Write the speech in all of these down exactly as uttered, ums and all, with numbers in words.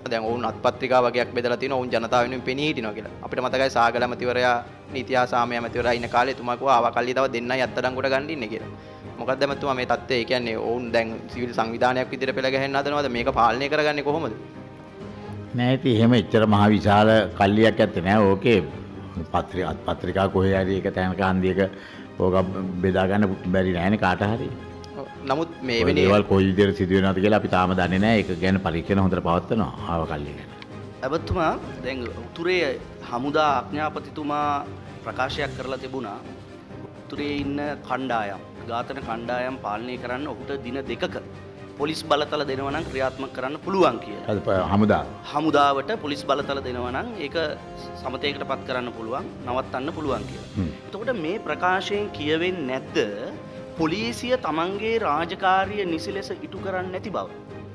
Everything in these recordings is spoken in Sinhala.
දැන් ඔවුන් අත්පත්‍රිකා වගේක් බෙදලා තිනවා ඔවුන් ජනතාව වෙනුවෙන් පෙනී හිටිනවා කියලා. අපිට මතකයි සාගල ඇමතිවරයා නීති හා සාමය ඇමතිවරයා ඉන්න කාලේ එතුමා කිව්වා ආවකල්ලි තව දෙන්නයි අත්අඩංගුවට ගන්න ඉන්නේ කියලා. මොකක්ද එතුමා මේ தත්ත්වය? ඒ කියන්නේ ඔවුන් දැන් සිවිල් සංවිධානයක් විදිහට පෙළ ගැහෙන්න හදනවද? මේක පාලනය කරගන්නේ කොහොමද? නෑ ඉතින් එහෙම එච්චර මහ විශාල කල්ලියක් ඇත්තේ නෑ. ඕකේ පත්‍රික අත්පත්‍රිකා කොහේ හරි එක තැනක හන්දියක ඕක බෙදා ගන්න බැරි නෑනේ කාට හරි. නමුත් මේ වෙලේ දේවල් කොයි විදිහට සිදු වෙනවද කියලා අපි තාම දන්නේ නෑ. ඒක ගැන පරීක්ෂණ හොඳට පවත්වනවා ආවකල්ලි ගැන. ඇබතුමා දැන් උතුරේ හමුදා ආඥාපතිතුමා ප්‍රකාශයක් කරලා තිබුණා උතුරේ ඉන්න කණ්ඩායම් ඝාතන කණ්ඩායම් පාලනය කරන්න ඔහුට දින දෙකක පොලිස් බලතල දෙනවා නම් ක්‍රියාත්මක කරන්න පුළුවන් කියලා. හමුදා හමුදාවට පොලිස් බලතල දෙනවා නම් ඒක සමතේකට පත් කරන්න පුළුවන්, නවත්තන්න පුළුවන් කියලා. එතකොට මේ ප්‍රකාශයෙන් කියවෙන්නේ නැද්ද පොලිසිය තමන්ගේ රාජකාරිය නිසි ලෙස ඉටු කරන්නේ නැති බව?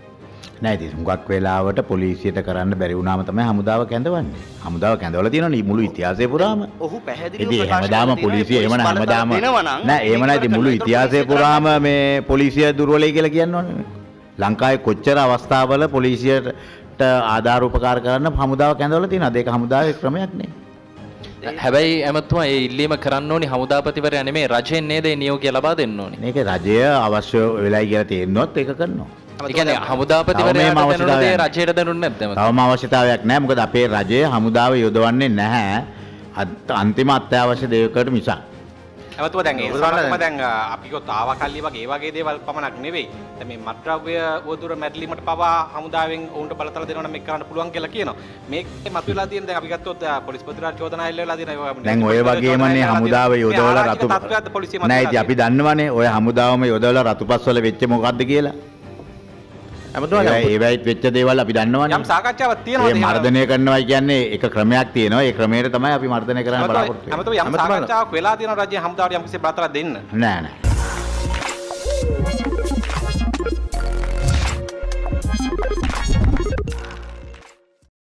නෑ ඉතින් හුඟක් වෙලාවට පොලිසියට කරන්න බැරි වුණාම තමයි හමුදාව කැඳවන්නේ. හමුදාව කැඳවලා තියෙනවනේ මුළු ඉතිහාසය පුරාම. ඔහු පැහැදිලිව ප්‍රකාශ කරලා තියෙනවා හැමදාම පොලිසිය එහෙම හැමදාම නෑ එහෙම නෑ ඉතින් මුළු ඉතිහාසය පුරාම මේ පොලිසිය දුර්වලයි කියලා කියන්න ඕනේ. ලංකාවේ කොච්චර අවස්ථාවල පොලිසියට ආධාර උපකාර කරන්න හමුදාව කැඳවලා තියෙනවද? ඒක හමුදාවේ ක්‍රමයක් නේ. හැබැයි ඇමතුමා ඒ ඉල්ලීම කරන්න ඕනි හමුදාපතිවරයා නෙමෙයි රජයෙන් නේද ඒ නියෝගය ලබා දෙන්න ඕනි. මේක රජය අවශ්‍ය වෙලයි කියලා තේරෙන්නොත් ඒක කරනවා. ඒ කියන්නේ හමුදාපතිවරයාට දැනුනේ රජයට දැනුනේ නැද්ද? තවම අවශ්‍යතාවයක් නැහැ. මොකද අපේ රජය හමුදාව යොදවන්නේ නැහැ අන්තිම අත්‍යවශ්‍ය දේවකට මිසක්. ඇමතුමා දැන් ඒ සමගම දැන් අපි කිව්වොත් ආවකල්ලි වගේ ඒ වගේ දේවල් පමණක් නෙවෙයි. දැන් මේ මත්ද්‍රව්‍ය වදුර මැඩලීමට පවා හමුදාවෙන් ඔවුන්ට බලතල දෙනවා නම් මේක කරන්න පුළුවන් කියලා කියනවා. මේක මතුවලා තියෙන දැන් අපි ගත්තොත් පොලිස්පතිවරයාට චෝදනා එල්ල වෙලා තියෙනවා. දැන් ඔය වගේමනේ හමුදාව යොදවලා රතු නෑ ඉතින් අපි දන්නවනේ ඔය හමුදාවම යොදවලා රතුපස් වල වෙච්ච මොකද්ද කියලා. ඇමතුමා ඒ වෙයිත් වෙච්ච දේවල් අපි දන්නවනේ. යම් සාකච්ඡාවක් තියෙනවා. මේ මර්ධනය කරනවා කියන්නේ එක ක්‍රමයක් තියෙනවා. ඒ ක්‍රමයට තමයි අපි මර්ධනය කරන්න බලාපොරොත්තු වෙන්නේ. ඇමතුමා යම් සාකච්ඡාවක් වෙලා තියෙනවා රජයේ හමුදාවට යම් කිසි බලතලක් දෙන්න. නෑ නෑ.